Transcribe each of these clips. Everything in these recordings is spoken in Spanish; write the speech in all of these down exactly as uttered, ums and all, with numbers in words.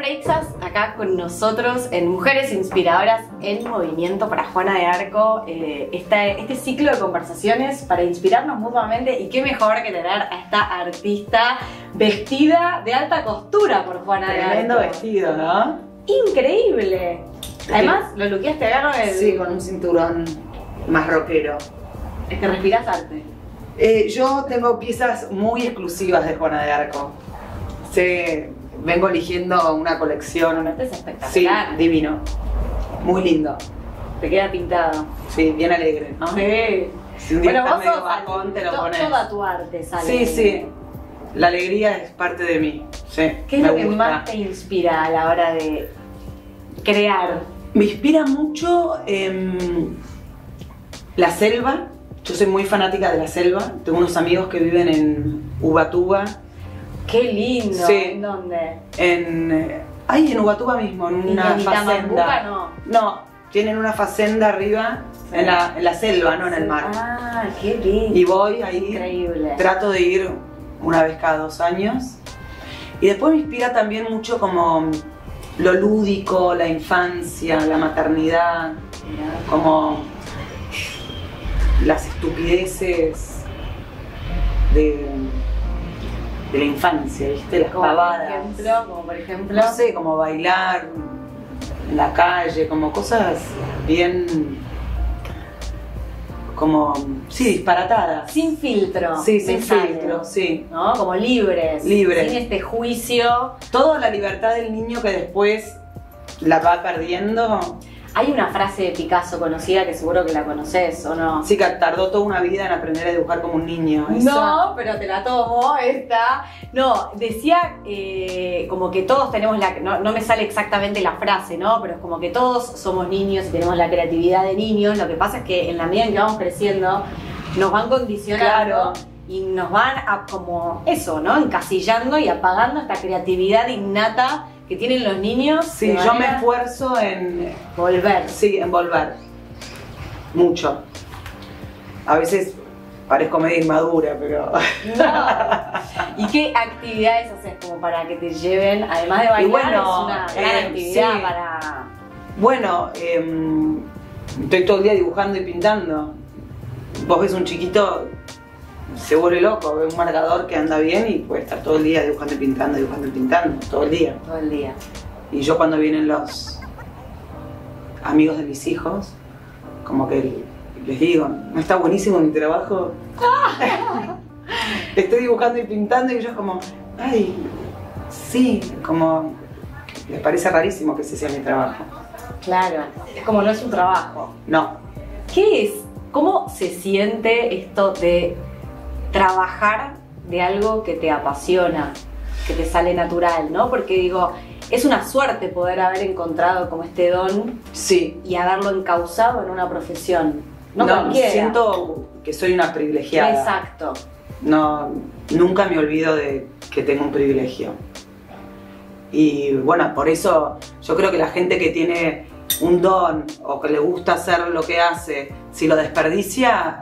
Freixas, acá con nosotros en Mujeres Inspiradoras en Movimiento para Juana de Arco. Eh, esta, este ciclo de conversaciones para inspirarnos mutuamente, y qué mejor que tener a esta artista vestida de alta costura por Juana de Arco. Tremendo vestido, ¿no? Increíble. Además, lo luqueaste acá con el... Sí, con un cinturón más rockero. Es que respirás arte. Eh, yo tengo piezas muy exclusivas de Juana de Arco. Sí, vengo eligiendo una colección. Este es espectacular. Sí, divino. Muy lindo. Te queda pintado. Sí, bien alegre, ¿no? Sí. Si un día Bueno, estás vos medio sos bajón, te lo to- pones. toda tu arte sale. Sí, sí. La alegría es parte de mí. Sí, ¿Qué es me lo que gusta. más te inspira a la hora de crear? Me inspira mucho eh, la selva. Yo soy muy fanática de la selva. Tengo unos amigos que viven en Ubatuba. ¡Qué lindo! Sí. ¿En dónde? En, eh, ahí en Ubatuba mismo, en ¿Y una en fazenda. Itamambuca no? No, tienen una fazenda arriba, Sí. en, la, en la selva, no en el mar. Ah, qué lindo. Y voy ahí, Increíble. trato de ir una vez cada dos años. Y después me inspira también mucho como lo lúdico, la infancia, la maternidad, Mirá. como las estupideces de, de la infancia, ¿viste? Las Como por pavadas. ejemplo, como por ejemplo. No sé, como bailar en la calle, como cosas bien, como, sí, disparatadas. Sin filtro. Sí, sin me sale, filtro, sí. ¿no? Como libres. Libres. Sin este juicio. Toda la libertad del niño que después la va perdiendo. Hay una frase de Picasso conocida que seguro que la conoces, ¿o no? Sí, que tardó toda una vida en aprender a dibujar como un niño. Eso- No, pero te la tomo esta. No, decía eh, como que todos tenemos la... No, no me sale exactamente la frase, ¿no? Pero es como que todos somos niños y tenemos la creatividad de niños. Lo que pasa es que en la medida en que vamos creciendo, nos van condicionando. Claro. Y nos van a como eso, ¿no? Encasillando y apagando esta creatividad innata que tienen los niños. Sí, de yo me manera esfuerzo en, volver. sí, en volver. Mucho. A veces parezco medio inmadura, pero... No. ¿Y qué actividades haces como para que te lleven, además de bailar, bueno, es una gran eh, actividad sí. para... Bueno, eh, estoy todo el día dibujando y pintando. Vos ves un chiquito, se vuelve loco, ve un marcador que anda bien y puede estar todo el día dibujando y pintando, dibujando y pintando, todo el día. todo el día? Y yo cuando vienen los amigos de mis hijos, como que les digo, ¿no está buenísimo mi trabajo? Estoy dibujando y pintando y ellos como, ay, sí, como les parece rarísimo que ese sea mi trabajo. Claro, es como no es un trabajo. No. ¿Qué es? ¿Cómo se siente esto de trabajar de algo que te apasiona, que te sale natural, ¿no? Porque digo, es una suerte poder haber encontrado como este don Sí. y haberlo encauzado en una profesión. No, No, cualquiera. siento que soy una privilegiada. Exacto. No, nunca me olvido de que tengo un privilegio. Y bueno, por eso yo creo que la gente que tiene un don o que le gusta hacer lo que hace, si lo desperdicia,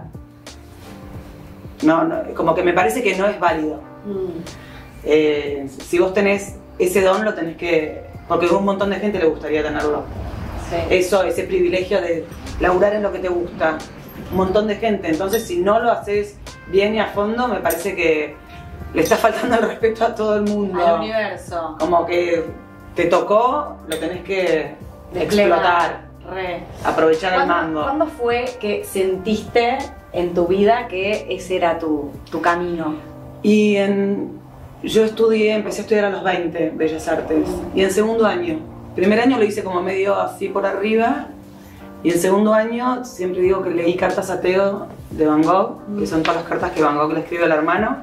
no, no, como que me parece que no es válido. Mm. Eh, si vos tenés ese don, lo tenés que... Porque a un montón de gente le gustaría tenerlo. Sí. Eso, ese privilegio de laburar en lo que te gusta. Un montón de gente. Entonces, si no lo haces bien y a fondo, me parece que le está faltando el respeto a todo el mundo. Al universo. Como que te tocó, lo tenés que explotar, Re. aprovechar el ¿Cuándo, mango. ¿Cuándo fue que sentiste en tu vida que ese era tu, tu camino? Y en, yo estudié, empecé a estudiar a los veinte Bellas Artes. Y en segundo año. Primer año lo hice como medio así por arriba. Y en segundo año siempre digo que leí Cartas a Teo de Van Gogh, que son todas las cartas que Van Gogh le escribe al hermano.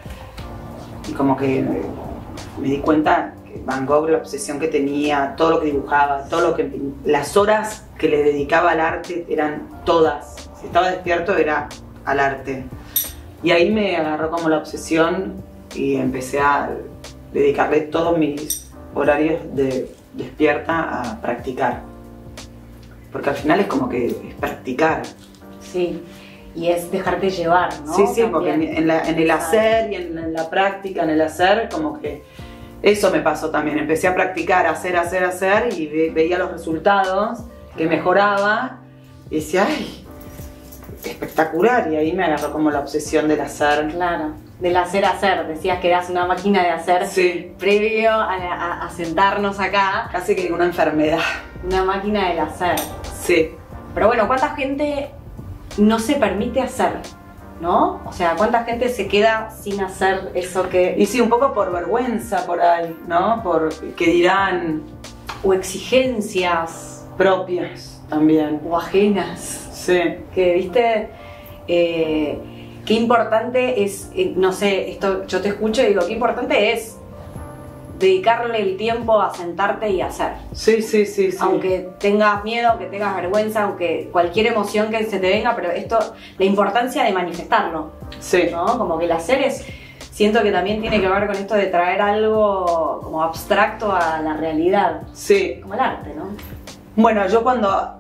Y como que me di cuenta que Van Gogh, la obsesión que tenía, todo lo que dibujaba, todo lo que, las horas que le dedicaba al arte eran todas. Si estaba despierto era al arte. Y ahí me agarró como la obsesión y empecé a dedicarle todos mis horarios de despierta a practicar. Porque al final es como que es practicar. Sí, y es dejarte llevar, ¿no? Sí, sí, También. porque en, en la- en el hacer y en, en la práctica, en el hacer, como que Eso me pasó también, empecé a practicar, hacer, hacer, hacer y ve, veía los resultados, que mejoraba y decía, ¡ay! Espectacular, y ahí me agarró como la obsesión del hacer. Claro, del hacer hacer, decías que eras una máquina de hacer, sí, previo a, a, a sentarnos acá. Casi que una enfermedad. Una máquina del hacer. Sí. Pero bueno, ¿cuánta gente no se permite hacer? ¿No? O sea, ¿cuánta gente se queda sin hacer eso que... Y sí, un poco por vergüenza por ahí, ¿no? Por que dirán... O exigencias propias también. O ajenas. Sí. Que, viste, eh, qué importante es, eh, no sé, esto yo te escucho y digo, qué importante es dedicarle el tiempo a sentarte y hacer. Sí, sí, sí, sí. Aunque tengas miedo, que tengas vergüenza, aunque cualquier emoción que se te venga, pero esto, la importancia de manifestarlo. Sí. ¿No? Como que el hacer es, siento que también tiene que ver con esto de traer algo como abstracto a la realidad. Sí. Como el arte, ¿no? Bueno, yo cuando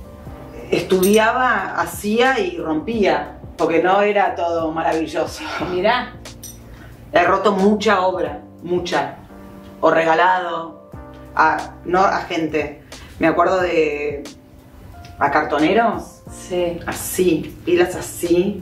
estudiaba, hacía y rompía, porque no era todo maravilloso. Mirá. He roto mucha obra, mucha. O regalado, a, no a gente. Me acuerdo de... a cartoneros. Sí. Así, pilas así.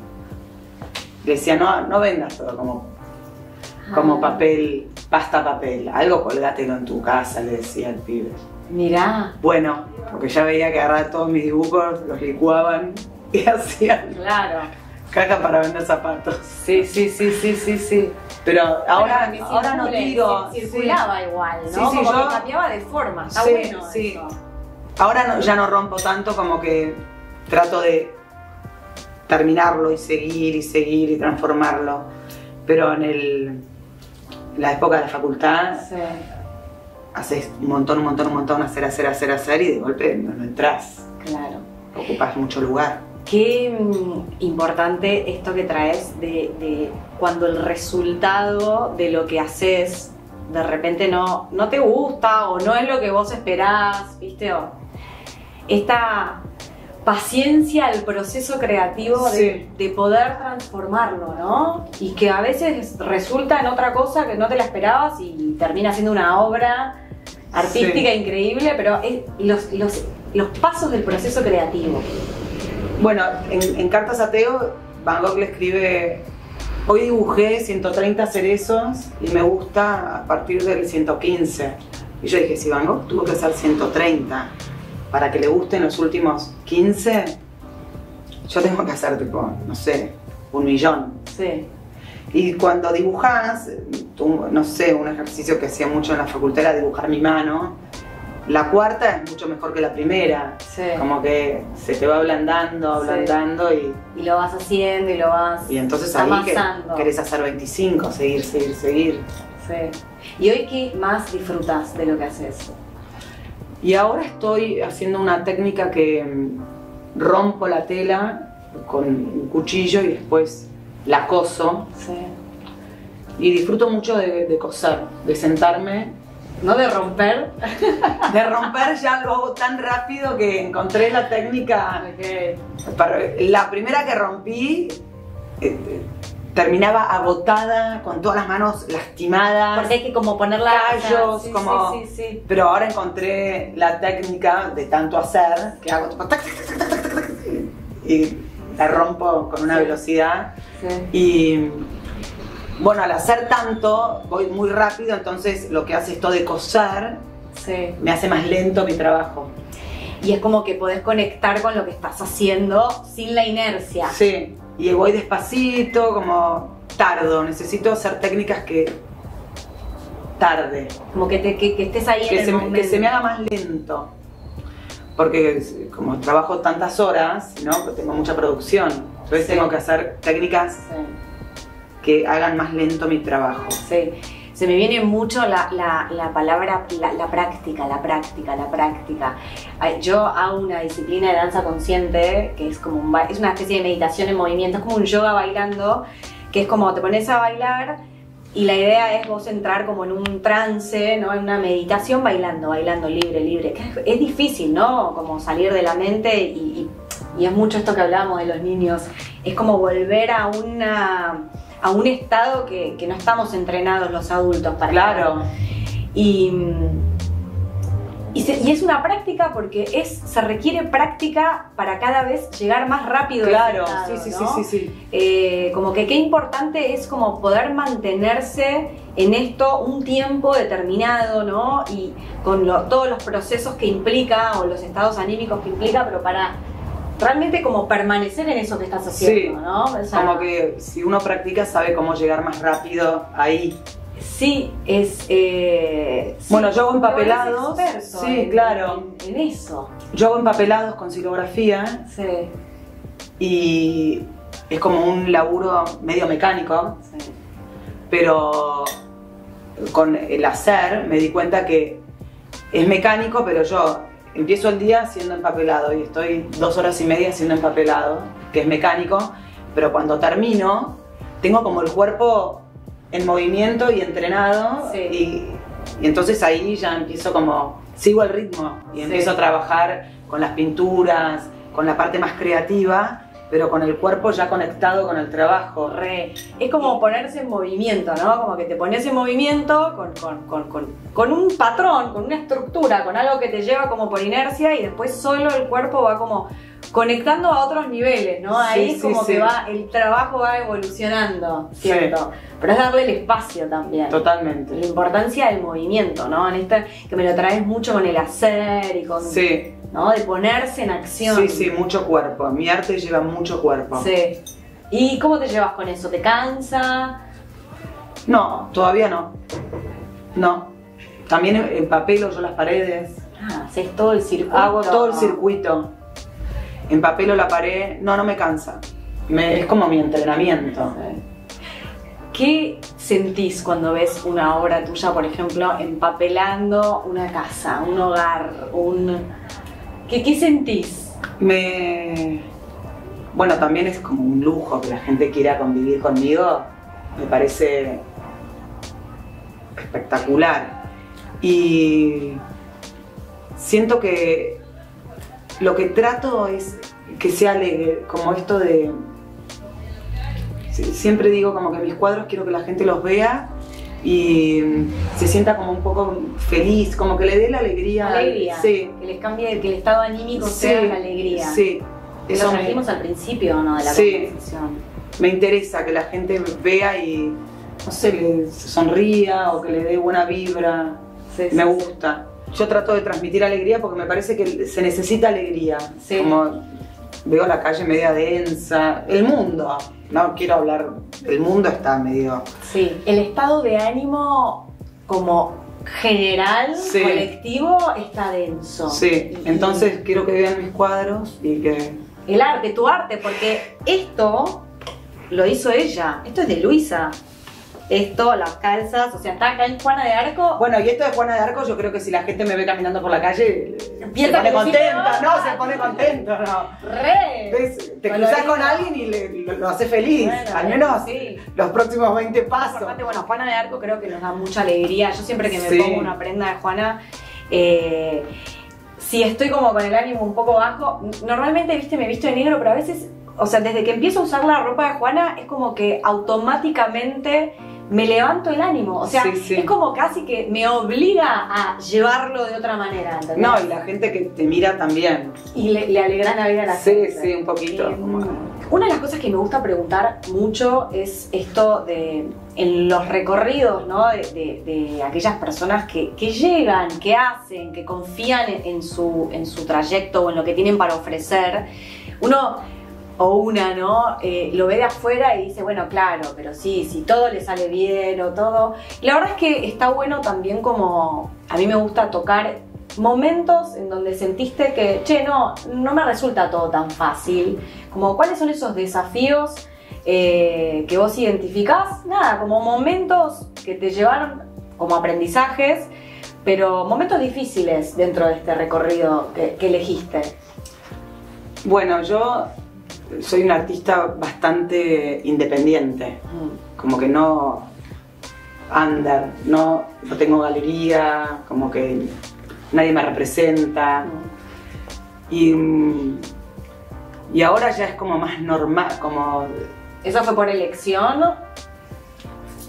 Le decía, no, no vendas todo como, ah. como papel, pasta papel. Algo colgátelo en tu casa, le decía al pibe. Mirá. Bueno, porque ya veía que agarraba todos mis dibujos, los licuaban y hacían claro. caja para vender zapatos. Sí, sí, sí, sí, sí, sí. Pero ahora, bueno, ahora no tiro. Circulaba sí. igual, ¿no? Sí, sí, como yo, que cambiaba de forma. Está sí, bueno sí. eso. Ahora no, ya no rompo tanto, como que trato de terminarlo y seguir y seguir y transformarlo. Pero en el, la época de la facultad, sí. haces un montón, un montón, un montón, hacer, hacer, hacer, hacer y de golpe no, no entras. Claro. Ocupas mucho lugar. Qué mm, importante esto que traes de, de cuando el resultado de lo que haces de repente no, no te gusta o no es lo que vos esperás, ¿viste? O esta paciencia al proceso creativo de, sí. de poder transformarlo, ¿no? Y que a veces resulta en otra cosa que no te la esperabas y termina siendo una obra artística sí. increíble, pero es los, los, los pasos del proceso creativo. Bueno, en, en Cartas a Teo, Van Gogh le escribe: hoy dibujé ciento treinta cerezos y me gusta a partir del ciento quince. Y yo dije, si Van Gogh tuvo que hacer ciento treinta para que le gusten los últimos quince, yo tengo que hacer tipo, no sé, un millón. Sí. Y cuando dibujás, tú, no sé, un ejercicio que hacía mucho en la facultad era dibujar mi mano. La cuarta es mucho mejor que la primera, sí. como que se te va ablandando, ablandando sí. y... Y lo vas haciendo y lo vas Y entonces ahí que, querés hacer veinticinco, seguir, seguir, seguir. Sí. ¿Y hoy qué más disfrutas de lo que haces? Y ahora estoy haciendo una técnica que rompo la tela con un cuchillo y después la coso. Sí. Y disfruto mucho de, de coser, de sentarme. No de romper. De romper ya lo hago tan rápido que encontré la técnica. Okay. Para, la primera que rompí eh, terminaba agotada, con todas las manos lastimadas. Porque hay que como ponerla... callos, sí, como... Sí, sí, sí. Pero ahora encontré la técnica de tanto hacer que hago tac, tac, tac, tac, tac, tac, y la rompo con una sí. velocidad. Sí. Y... bueno, al hacer tanto, voy muy rápido, entonces lo que hace esto de coser sí. me hace más lento mi trabajo. Y es como que podés conectar con lo que estás haciendo sin la inercia. Sí, y voy despacito, como tardo, necesito hacer técnicas que tarde. Como que, te, que, que estés ahí que en el se, momento. Que se me haga más lento. Porque como trabajo tantas horas, ¿no? Tengo mucha producción, entonces sí. tengo que hacer técnicas... Sí. que hagan más lento mi trabajo. Sí, se me viene mucho la, la, la palabra, la, la práctica, la práctica, la práctica. Yo hago una disciplina de danza consciente, que es como un, es una especie de meditación en movimiento, es como un yoga bailando, que es como te pones a bailar y la idea es vos entrar como en un trance, ¿no? En una meditación bailando, bailando libre, libre. Es, es difícil, ¿no? Como salir de la mente y, y, y es mucho esto que hablábamos de los niños, es como volver a una... a un estado que, que no estamos entrenados los adultos para. Claro. Y, y, se, y es una práctica porque es, se requiere práctica para cada vez llegar más rápido. Claro, a ese estado, sí, sí, ¿no? sí, sí, sí. Eh, como que qué importante es como poder mantenerse en esto un tiempo determinado, ¿no? Y con lo, todos los procesos que implica o los estados anímicos que implica, pero para realmente como permanecer en eso que estás haciendo, sí, ¿no? O sea, como que si uno practica sabe cómo llegar más rápido ahí. Sí, es... Eh, sí, bueno, yo hago empapelados. Sí, en, claro. En, en eso. Yo hago empapelados con silografía. Sí. Y es como un laburo medio mecánico. Sí. Pero con el hacer me di cuenta que es mecánico, pero yo empiezo el día haciendo empapelado y estoy dos horas y media haciendo empapelado, que es mecánico, pero cuando termino tengo como el cuerpo en movimiento y entrenado. Sí. y, y entonces ahí ya empiezo como, sigo el ritmo y Sí. empiezo a trabajar con las pinturas, con la parte más creativa, pero con el cuerpo ya conectado con el trabajo. Re. Es como ponerse en movimiento, ¿no? Como que te pones en movimiento con, con, con, con, con un patrón, con una estructura, con algo que te lleva como por inercia y después solo el cuerpo va como conectando a otros niveles, ¿no? Ahí Sí, es como sí, que sí. va, el trabajo va evolucionando, ¿cierto? Sí. Pero es darle el espacio también. Totalmente. La importancia del movimiento, ¿no? En esta, que me lo traes mucho con el hacer y con... Sí. ¿no? De ponerse en acción. Sí, sí, mucho cuerpo. Mi arte lleva mucho cuerpo. Sí. ¿Y cómo te llevas con eso? ¿Te cansa? No, todavía no. No. También empapelo yo las paredes. Ah, haces todo el circuito. Hago todo el circuito. Empapelo la pared. No, no me cansa. Me- es como mi entrenamiento. Sí. ¿Qué sentís cuando ves una obra tuya, por ejemplo, empapelando una casa, un hogar, un... ¿Qué, qué sentís? Me... Bueno, también es como un lujo que la gente quiera convivir conmigo. Me parece espectacular. Y siento que lo que trato es que sea alegre, como esto de... Siempre digo como que mis cuadros quiero que la gente los vea y se sienta como un poco feliz, como que le dé la alegría. Alegría. Sí. Que les cambie, que el estado anímico Sí, sea la alegría. Sí. Eso lo me- trajimos al principio, ¿no? De la Sí. conversación. Me interesa que la gente vea y, no sé, le sonría o que le dé buena vibra. Sí, sí, Me sí. gusta. Yo trato de transmitir alegría porque me parece que se necesita alegría. Sí. Como veo la calle media densa. El mundo, no quiero hablar, el mundo está medio... Sí, el estado de ánimo como general, Sí. colectivo, está denso. Sí, Y- entonces quiero que vean mis cuadros y que... El arte, tu arte, porque esto lo hizo ella, esto es de Luisa. Esto, las calzas, o sea, está acá en Juana de Arco. Bueno, y esto de Juana de Arco, yo creo que si la gente me ve caminando por la calle, se Piensa pone que sí, contenta, ¿no? no, se pone contento, no. ¡Re! ¿Ves? Te Colorido. cruzas con alguien y le- lo, lo hace feliz, Bueno, al menos sí. los próximos veinte pasos. Aparte, bueno, Juana de Arco creo que nos da mucha alegría. Yo siempre que me Sí. pongo una prenda de Juana, eh, si estoy como con el ánimo un poco bajo, normalmente, viste, me visto de negro, pero a veces, o sea, desde que empiezo a usar la ropa de Juana, es como que automáticamente me levanto el ánimo. O sea, Sí, sí. es como casi que me obliga a llevarlo de otra manera, ¿entendés? No, y la gente que te mira también. Y le, le alegra la vida a la Sí, gente. sí, un poquito. Eh, como- Una de las cosas que me gusta preguntar mucho es esto de en los recorridos, ¿no? de, de- de aquellas personas que, que llegan, que hacen, que confían en, en su, en su trayecto o en lo que tienen para ofrecer. Uno o una, ¿no? Eh, lo ve de afuera y dice, bueno, claro, pero sí, si todo le sale bien o todo. Y la verdad es que está bueno también como, a mí me gusta tocar momentos en donde sentiste que, che, no, no me resulta todo tan fácil. Como, ¿cuáles son esos desafíos eh, que vos identificás? Nada, como momentos que te llevaron como aprendizajes, pero momentos difíciles dentro de este recorrido que, que elegiste. Bueno, yo soy un artista bastante independiente, como que no under, no, no tengo galería, como que nadie me representa. Y, mm, y ahora ya es como más normal, como... ¿Eso fue por elección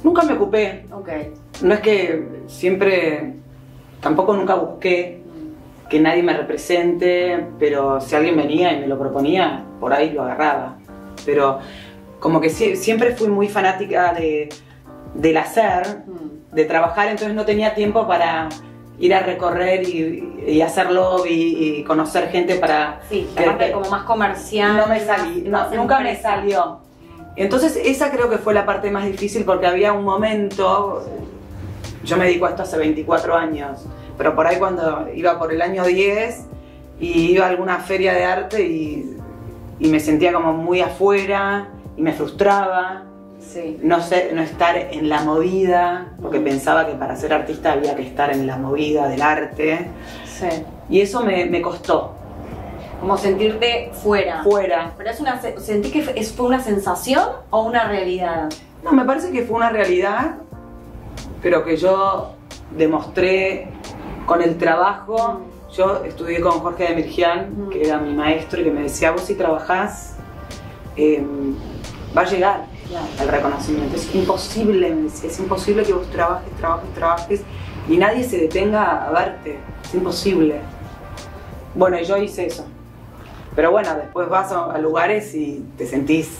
Nunca me ocupé. Ok. No es que siempre, tampoco nunca busqué que nadie me represente, pero si alguien venía y me lo proponía, por ahí lo agarraba. Pero como que sí, siempre fui muy fanática de, del hacer, mm. de trabajar, entonces no tenía tiempo para ir a recorrer y, y hacer lobby y conocer gente para... Sí, que, aparte como más comercial. No me salí, no, nunca me salió. Entonces esa creo que fue la parte más difícil porque había un momento, yo me dedico a esto hace veinticuatro años, pero por ahí cuando iba por el año diez y iba a alguna feria de arte y, y me sentía como muy afuera y me frustraba. Sí. No sé, no estar en la movida, porque pensaba que para ser artista había que estar en la movida del arte. Sí. Y eso me, me costó. Como sentirte fuera. Fuera. ¿Pero es una, sentí que fue una sensación o una realidad? No, me parece que fue una realidad, pero que yo demostré con el trabajo. Mm. Yo estudié con Jorge de Mirgián, mm. que era mi maestro, y que me decía, vos si trabajás, eh, va a llegar. Claro. El reconocimiento. Es imposible, me decía, es imposible que vos trabajes, trabajes, trabajes y nadie se detenga a verte. Es imposible. Bueno, y yo hice eso. Pero bueno, después vas a, a lugares y te sentís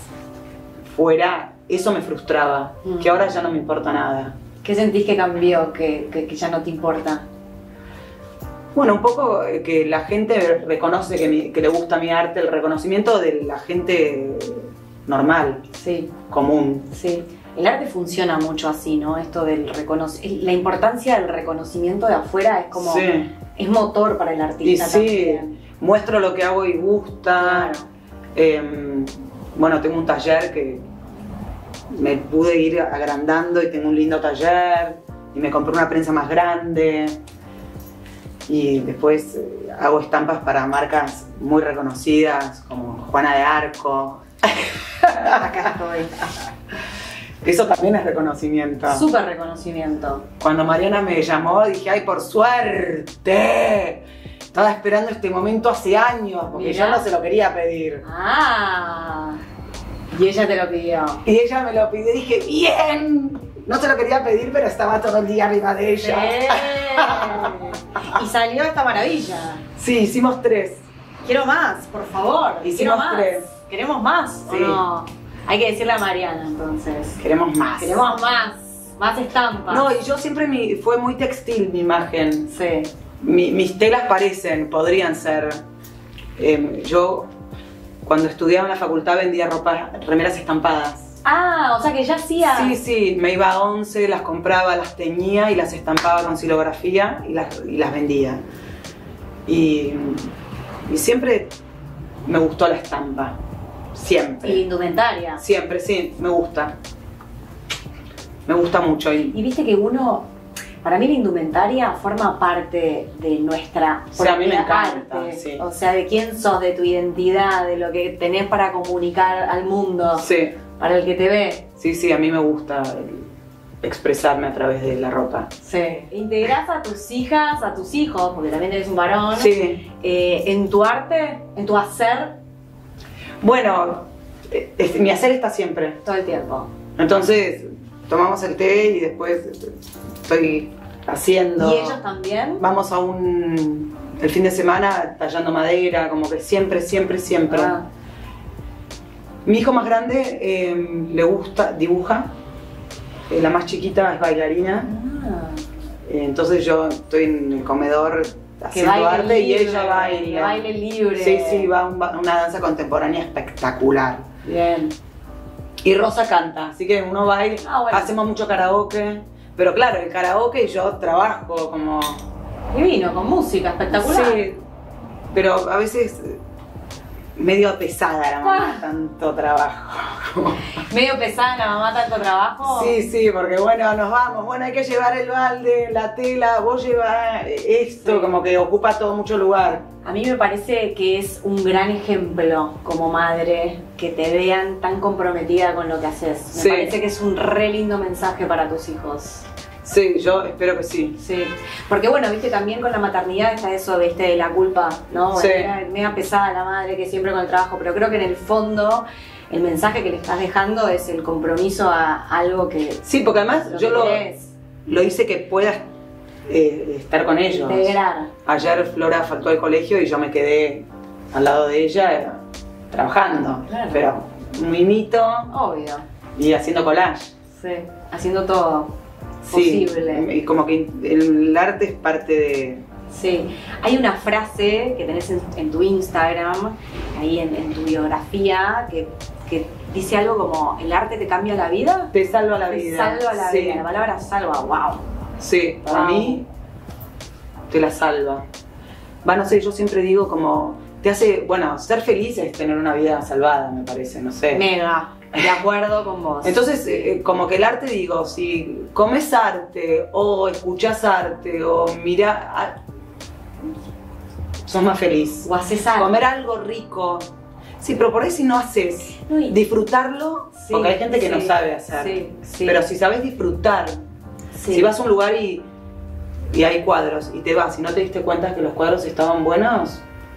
fuera. Eso me frustraba, mm. que ahora ya no me importa nada. ¿Qué sentís que cambió, que, que, que ya no te importa? Bueno, un poco que la gente reconoce que, mi, que le gusta mi arte, el reconocimiento de la gente normal, sí. común. Sí. El arte funciona mucho así, ¿no? Esto del reconocimiento, la importancia del reconocimiento de afuera es como, sí. es motor para el artista. Y sí, también. Muestro lo que hago y gusta. Claro. Eh, bueno, tengo un taller que me pude ir agrandando y tengo un lindo taller y me compré una prensa más grande y después eh, hago estampas para marcas muy reconocidas como Juana de Arco. Acá estoy. Eso también es reconocimiento. Súper reconocimiento. Cuando Mariana me llamó dije, ay, por suerte. Estaba esperando este momento hace años, porque Mirá. yo no se lo quería pedir. Ah, y ella te lo pidió. Y ella me lo pidió y dije, bien. No se lo quería pedir, pero estaba todo el día arriba de ella. Sí. Y salió esta maravilla. Sí, hicimos tres. Quiero más, por favor. Hicimos más. tres. ¿Queremos más sí. o no? Hay que decirle a Mariana, entonces. Queremos más. Queremos más. Más estampas. No, y yo siempre mi, fue muy textil mi imagen. Sí. Mi, mis telas parecen, podrían ser. Eh, yo, cuando estudiaba en la facultad, vendía ropa, remeras estampadas. Ah, o sea que ya hacía. Sí, sí, me iba a once, las compraba, las teñía y las estampaba con silografía y las, y las vendía. Y, y siempre me gustó la estampa. Siempre. ¿Y la indumentaria? Siempre, sí, me gusta. Me gusta mucho. Y, y viste que uno, para mí la indumentaria forma parte de nuestra sí, a mí me encanta, arte. Sí. O sea, de quién sos, de tu identidad, de lo que tenés para comunicar al mundo. Sí. Para el que te ve. Sí, sí, a mí me gusta expresarme a través de la ropa. Sí. ¿Integrás a tus hijas, a tus hijos, porque también eres un varón, sí. eh, en tu arte, en tu hacer? Bueno, este, mi hacer está siempre. Todo el tiempo. Entonces, tomamos el té y después estoy haciendo. ¿Y ellos también? Vamos a un... el fin de semana tallando madera, como que siempre, siempre, siempre. Ah. Mi hijo más grande eh, le gusta, dibuja. Eh, la más chiquita es bailarina. Ah. Eh, entonces yo estoy en el comedor haciendo arte libre, y ella baila. Que baile libre. Sí, sí, va a una danza contemporánea espectacular. Bien. Y Rosa canta, así que uno baila, ah, bueno. Hacemos mucho karaoke. Pero claro, el karaoke yo trabajo como... Divino, con música, espectacular. Sí, pero a veces medio pesada la mamá, ah. tanto trabajo. ¿Medio pesada la mamá, tanto trabajo? Sí, sí, porque bueno, nos vamos, bueno, hay que llevar el balde, la tela, vos llevas esto, sí. Como que ocupa todo mucho lugar. A mí me parece que es un gran ejemplo como madre, que te vean tan comprometida con lo que haces. Me sí. parece que es un re lindo mensaje para tus hijos. Sí, yo espero que sí. Sí, porque bueno, viste, también con la maternidad está eso, viste, de la culpa, ¿no? Sí. Me da pesada la madre que siempre con el trabajo, pero creo que en el fondo el mensaje que le estás dejando es el compromiso a algo que... Sí, porque además lo yo que lo, querés. lo hice que puedas eh, estar con ellos. Integrar. Ayer Flora faltó al colegio y yo me quedé al lado de ella eh, trabajando, Claro. pero un mimito Obvio. y haciendo collage. Sí. Haciendo todo Sí, posible. y como que el arte es parte de... Sí, hay una frase que tenés en, en tu Instagram, ahí en, en tu biografía, que, que dice algo como, ¿el arte te cambia la vida? Te salva la Te vida. salva la Sí. vida, la palabra salva, wow. Sí, para Wow. mí te la salva. Va, no sé, yo siempre digo como, te hace, bueno, ser feliz es tener una vida salvada, me parece, no sé. Mega, de acuerdo con vos. Entonces, eh, como que el arte, digo, si comes arte o escuchas arte o mira, sos más feliz. O haces algo. Comer algo rico. Sí, pero por ahí si no haces, No, y- disfrutarlo, Sí, porque hay gente que no sí, sabe hacer. sí, sí. Pero si sabes disfrutar, Sí. si vas a un lugar y, y hay cuadros y te vas y no te diste cuenta que los cuadros estaban buenos,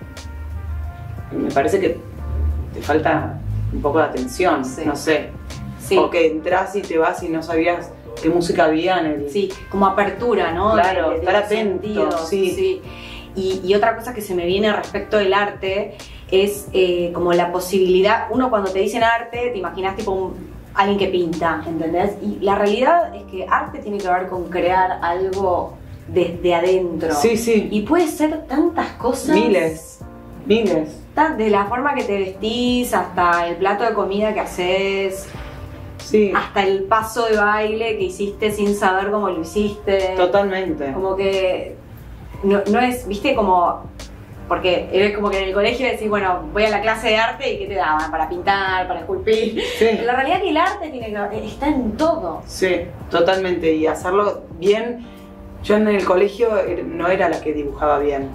me parece que te falta un poco de atención, Sí. no sé. Sí. O que entras y te vas y no sabías qué música había en el... Sí, como apertura, ¿no? Claro, De- de estar los atento, sentidos, sí. Y, y otra cosa que se me viene respecto del arte es eh, como la posibilidad, uno cuando te dicen arte, te imaginas tipo un- alguien que pinta, ¿entendés? Y la realidad es que arte tiene que ver con crear algo desde adentro. Sí, sí. Y puede ser tantas cosas. Miles, miles. Tan- De la forma que te vestís, hasta el plato de comida que haces, Sí, hasta el paso de baile que hiciste sin saber cómo lo hiciste. totalmente. Como que no, no es, viste, como... Porque es como que en el colegio decís, bueno, voy a la clase de arte y ¿qué te daban? Para pintar, para esculpir. Sí. La realidad es que el arte tiene que, está en todo. Sí, totalmente. Y hacerlo bien. Yo en el colegio eh, no era la que dibujaba bien.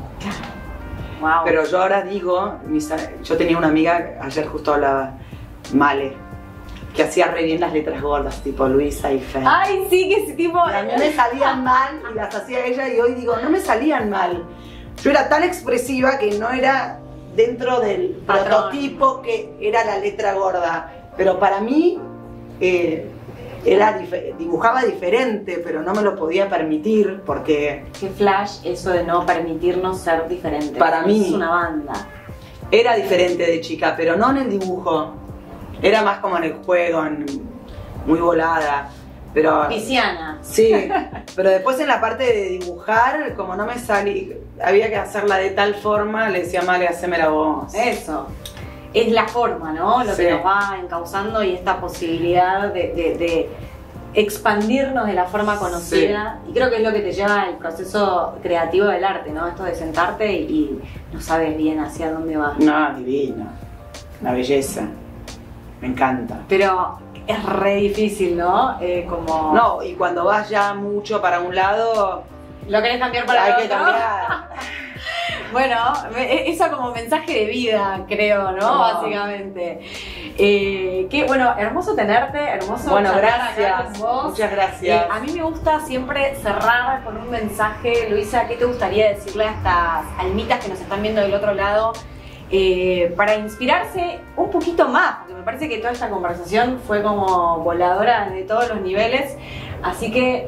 Wow. Pero yo ahora digo, mis a- yo tenía una amiga, ayer justo hablaba, Male, que hacía re bien las letras gordas, tipo Luisa y Fer. Ay, sí, que ese tipo... Y a mí me salían mal y las hacía ella y hoy digo, no me salían mal. Yo era tan expresiva que no era dentro del Patrón. prototipo que era la letra gorda. Pero para mí eh, era dif- dibujaba diferente, pero no me lo podía permitir porque Qué flash eso de no permitirnos ser diferentes. Para mí. Es una banda. era diferente de chica, pero no en el dibujo. Era más como en el juego, en- muy volada. Pero Pisciana. sí, pero después en la parte de dibujar, como no me salí, había que hacerla de tal forma, le decía Male, hacémela vos. Eso. Es la forma, ¿no? Lo Sí. que nos va encauzando y esta posibilidad de, de- de expandirnos de la forma conocida. Y creo que es lo que te lleva al proceso creativo del arte, ¿no? Esto de sentarte y, y no sabes bien hacia dónde vas. No, divino. Una belleza. Me encanta. Pero es re difícil, ¿no? Eh, como... No, y cuando vas ya mucho para un lado, ¿Lo querés cambiar para hay el que otro? cambiar. Bueno, me- eso como mensaje de vida, creo, ¿no? No. Básicamente. Eh, qué bueno, hermoso tenerte, hermoso Bueno, charlar acá gracias. con vos. Muchas gracias. Eh, a mí me gusta siempre cerrar con un mensaje. Luisa, ¿qué te gustaría decirle a estas almitas que nos están viendo del otro lado? Eh, para inspirarse un poquito más, porque me parece que toda esta conversación fue como voladora de todos los niveles. Así que,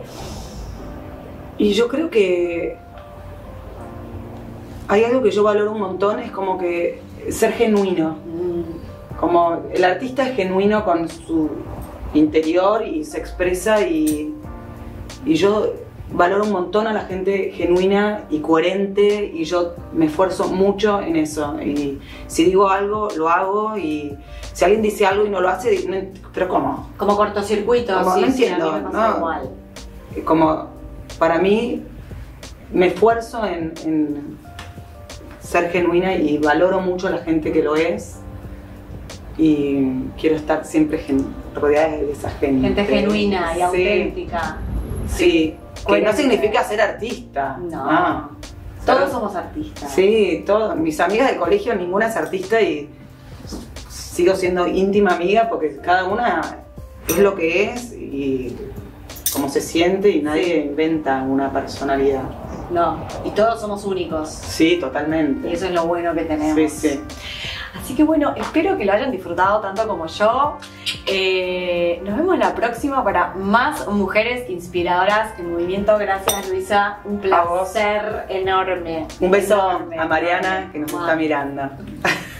Y yo creo que hay algo que yo valoro un montón, es como que ser genuino. mm, Como el artista es genuino con su interior y se expresa y, y yo valoro un montón a la gente genuina y coherente y yo me esfuerzo mucho en eso. Y si digo algo, lo hago y si alguien dice algo y no lo hace, digo, "No ent- pero ¿cómo?". como cortocircuito, Como, sí, no sí, entiendo, a mí me pasa ¿no? igual. Como para mí me esfuerzo en, en ser genuina y valoro mucho a la gente que lo es y quiero estar siempre gen- rodeada de esa gente. Gente genuina y Sí, auténtica. Sí, que Coherente. no significa ser artista. No. Ah. Todos Ser- somos artistas. Sí, todos. Mis amigas del colegio, ninguna es artista y sigo siendo íntima amiga porque cada una es lo que es y cómo se siente y nadie inventa una personalidad. No, y todos somos únicos. Sí, totalmente. Y eso es lo bueno que tenemos. Sí, sí. Así que bueno, espero que lo hayan disfrutado tanto como yo. Eh, nos vemos la próxima para más mujeres inspiradoras en movimiento. Gracias, Luisa, un placer enorme. Un beso enorme, a Mariana enorme. que nos está mirando.